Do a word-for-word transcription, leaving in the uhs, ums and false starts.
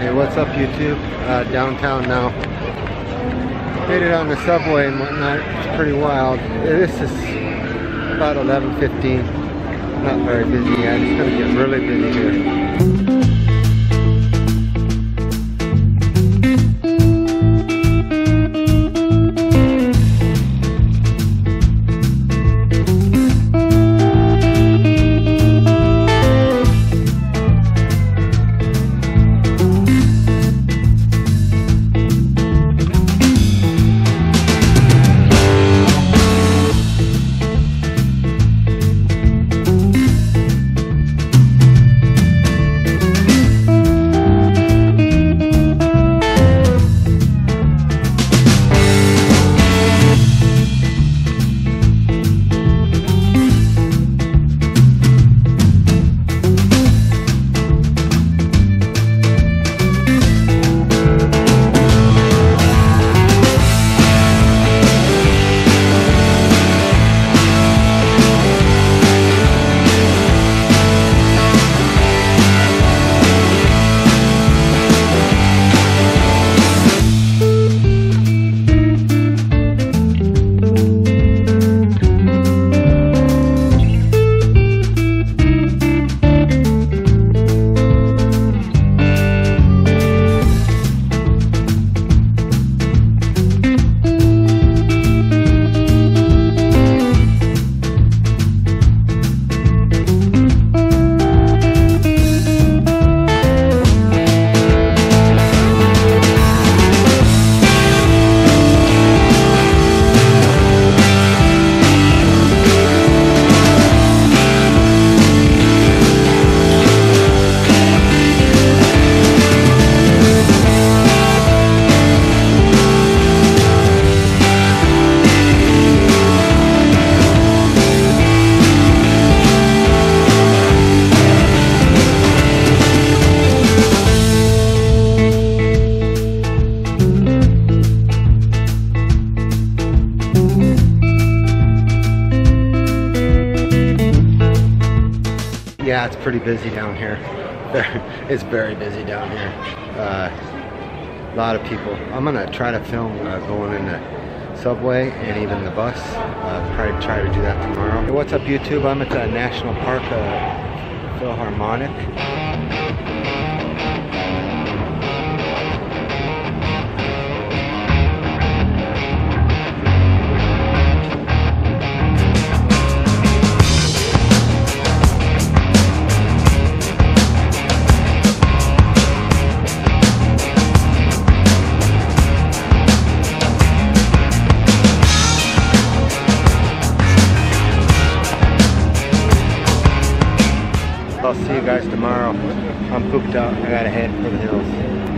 Hey, what's up YouTube? Uh, downtown now. Made it on the subway and whatnot. It's pretty wild. This is about eleven fifteen. Not very busy yet. It's going to get really busy here. Yeah, it's pretty busy down here. It's very busy down here. Uh, a lot of people. I'm gonna try to film uh, going in the subway and even the bus. Uh, probably try to do that tomorrow. Hey, what's up YouTube? I'm at the National Park uh, Philharmonic. I'll see you guys tomorrow. I'm pooped out. I gotta head for the hills.